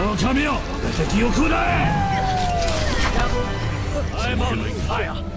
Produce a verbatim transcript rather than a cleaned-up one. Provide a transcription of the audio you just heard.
狼よ、敵を食らえ。I'm on fire.